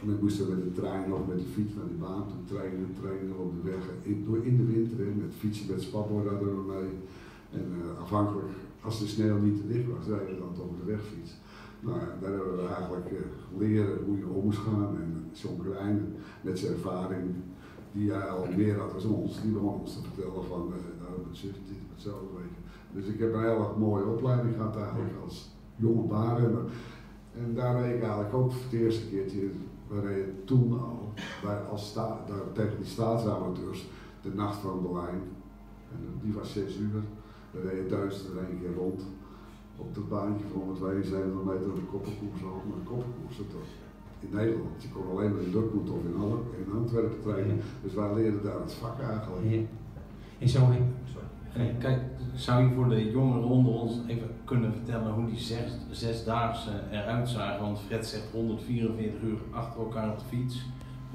we moesten met de trein of met de fiets naar die baan toe trainen op de weg. In de winter, met fietsen met spatbord hadden we mee. En afhankelijk, als de sneeuw niet te dicht was, reden we dan toch op de wegfiets. Nou ja, daar hebben we eigenlijk leren hoe je om moest gaan. En John Klein, met zijn ervaring, die hij al meer had dan ons, die begon ons te vertellen van, nou, het zit dit, zo, weet je. Dus ik heb een heel erg mooie opleiding gehad eigenlijk als jonge baanrenner. En daar reed ik eigenlijk ook voor het eerste keertje. We reden toen al tegen die staatsamateurs de Nacht van Berlijn. En die was 6 uur. We reden 1001 keer rond op dat baantje van 172 meter op de koppenkoers al. Maar de koppenkoers toch in Nederland. Je kon alleen maar in Dortmund of in Antwerpen trainen. Dus wij leerden daar het vak eigenlijk. Ja. En zo kijk, zou je voor de jongeren onder ons even kunnen vertellen hoe die zesdaagse eruit zagen? Want Fred zegt 144 uur achter elkaar op de fiets.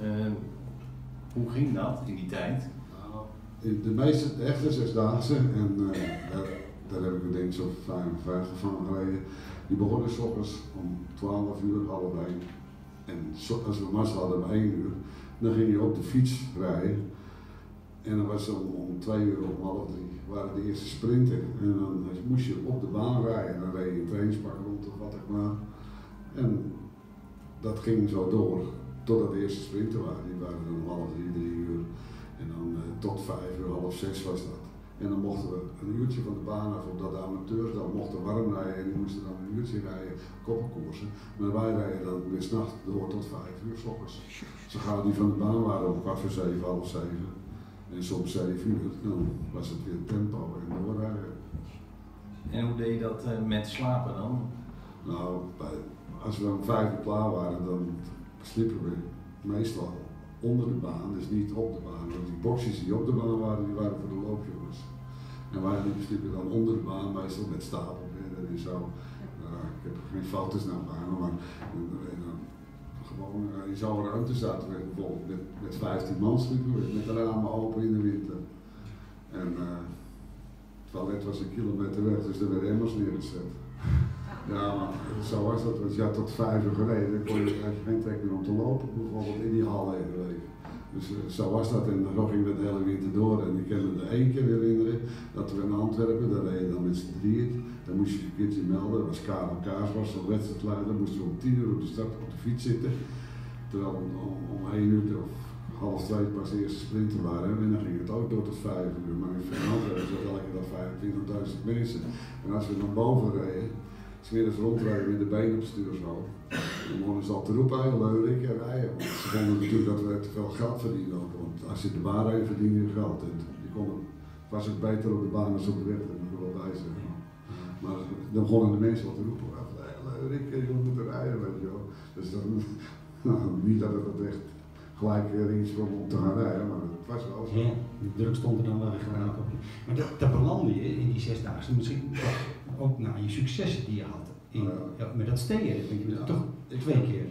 Hoe ging dat in die tijd? Nou, de meeste echte zesdaagse, en daar heb ik denk ik zo'n 55 van gereden, die begonnen 's ochtends om 12 uur, half 1. En als we massa hadden om 1 uur, dan ging je op de fiets rijden. En dan was het om 2 uur of half 3 waren de eerste sprinten. En dan moest je op de baan rijden. En dan reed je een trainingspak rond of wat ik maar. En dat ging zo door totdat de eerste sprinten waren. Die waren dan om half 3, 3 uur. En dan tot 5 uur, half 6 was dat. En dan mochten we een uurtje van de baan af, omdat de amateurs dan mochten warm rijden. En die moesten dan een uurtje rijden, koppenkoersen. Maar wij rijden dan weer 's nachts door tot 5 uur 's ochtends. Zo gauw die van de baan waren om 6:15, half 7. En soms 7 uur, dan was het weer tempo en doorrijden. En hoe deed je dat met slapen dan? Nou, als we om 5 uur klaar waren, dan sliepen we meestal onder de baan, dus niet op de baan. Want die boxjes die op de baan waren, die waren voor de loopjongens. En wij sliepen dan onder de baan, meestal met stapelbedden en zo. Ik heb geen foto's naar banen, maar gewoon in zo'n ruimte zaten we bijvoorbeeld met 15 man sliepen we, met de ramen open in de winter. En het toilet was 1 kilometer weg, dus er werden emmers neergezet. Ja, maar zo was dat, want je had tot 5 uur gereden, dan had je geen trek meer om te lopen, bijvoorbeeld in die hal even. Dus zo was dat en dan ging we de hele winter door. En ik kan me er 1 keer herinneren dat we in Antwerpen, daar reden dan met z'n drieën, dan moest je een keertje melden, dat was Karel Kaas, was zo'n wedstrijdleider, dan moesten we om 10 uur op de start op de fiets zitten. Terwijl om 1 uur of half 2 pas de eerste sprinten waren en dan ging het ook door tot 5 uur. Maar in Antwerpen zat elke dag 25.000 mensen. En als we dan boven reden, 's middags rondrijden met de benen op het stuur zo. Dan begonnen ze al te roepen, heel leuk en rijden. Want ze vonden natuurlijk dat we te veel geld verdienden ook. Want als je de baan rijdt, verdien je geld. En het was ook beter op de baan dan op de weg, dat moet ik wel bij zeggen. Maar dan begonnen de mensen al te roepen, Rick, jullie moeten rijden, weet je wel. Dus dan, niet dat het echt gelijk erin sprong om te gaan rijden, maar het was wel zo. Ja, de druk stond er dan wel gelijk op. Maar dat belandde je in die zesdaagse, misschien ook naar je successen die je had. Met dat steden, denk je toch 2 keer.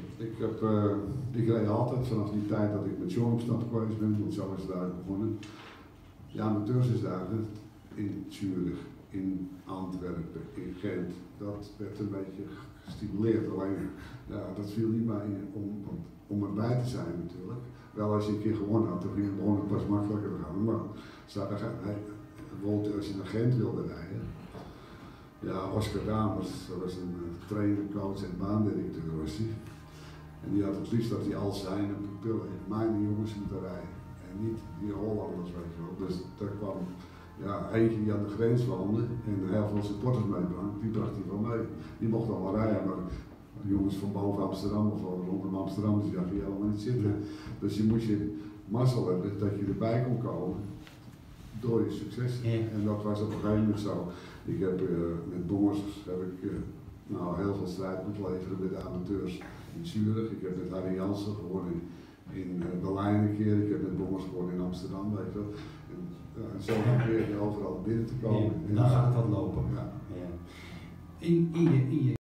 Ik reed altijd vanaf die tijd dat ik met John op stap geweest ben, want zo is het daar begonnen. De amateurs is daar in Zurich, in Antwerpen, in Gent. Dat werd een beetje gestimuleerd, alleen ja, dat viel niet mee om erbij te zijn natuurlijk. Wel als je een keer gewonnen had, dan begon het pas makkelijker te gaan. Maar bijvoorbeeld als je naar Gent wilde rijden, ja, Oscar Damers, dat was een trainer, coach en baandirecteur was hij. En die had het liefst dat hij al zijn pupillen, mijn jongens moeten rijden. En niet die Hollanders, weet je wel. Dus daar kwam eentje die aan de grens woonde en de helft van supporters meebracht, die bracht hij wel mee. Die mocht allemaal rijden, maar de jongens van boven Amsterdam of rondom Amsterdam, die zag je helemaal niet zitten. Dus je moest je mazzel hebben dat je erbij kon komen door je succes. En dat was op een gegeven moment zo. Ik heb met Bongers heel veel strijd moeten leveren met de amateurs in Zurich. Ik heb met Harry Jansen gewonnen in Berlijn een keer. Ik heb met Bongers gewonnen in Amsterdam, weet je wel. En zo probeer je overal binnen te komen. Dan gaat het wat lopen. Ja. In je